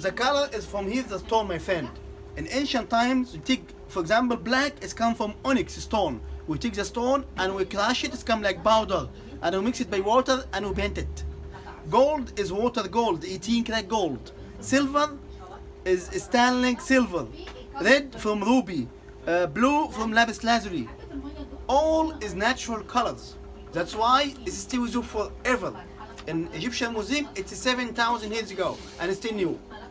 the color is from here, the stone, my friend. In ancient times, you take, for example, black is come from onyx stone. We take the stone and we crush it, it's come like powder, and we mix it by water and we paint it. Gold is water gold, 18 karat gold. Silver is sterling silver. Red from ruby. Blue from lapis lazuli. All is natural colors. That's why it stays with you forever. In Egyptian museum, it's 7,000 years ago and it's still new.